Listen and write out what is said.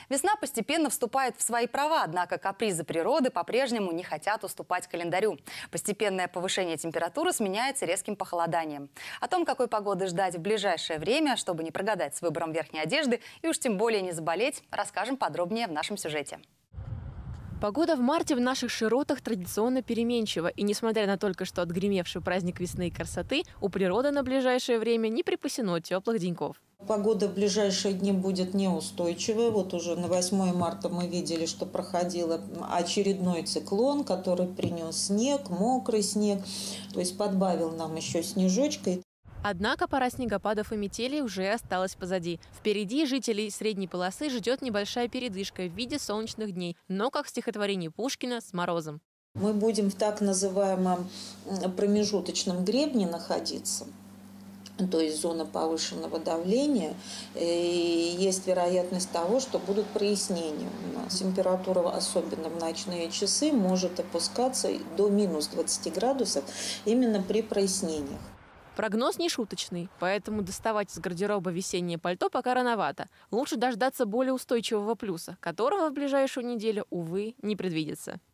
Весна постепенно вступает в свои права, однако капризы природы по-прежнему не хотят уступать календарю. Постепенное повышение температуры сменяется резким похолоданием. О том, какой погоды ждать в ближайшее время, чтобы не прогадать с выбором верхней одежды и уж тем более не заболеть, расскажем подробнее в нашем сюжете. Погода в марте в наших широтах традиционно переменчива. И несмотря на только что отгремевший праздник весны и красоты, у природы на ближайшее время не припасено теплых деньков. Погода в ближайшие дни будет неустойчивая. Вот уже на 8 марта мы видели, что проходил очередной циклон, который принес снег, мокрый снег, то есть подбавил нам еще снежочкой. Однако пора снегопадов и метелей уже осталась позади. Впереди жителей средней полосы ждет небольшая передышка в виде солнечных дней, но, как в стихотворении Пушкина, с морозом. Мы будем в так называемом промежуточном гребне находиться, то есть зона повышенного давления. И есть вероятность того, что будут прояснения у нас. Температура, особенно в ночные часы, может опускаться до минус 20 градусов именно при прояснениях. Прогноз не шуточный, поэтому доставать из гардероба весеннее пальто пока рановато. Лучше дождаться более устойчивого плюса, которого в ближайшую неделю, увы, не предвидится.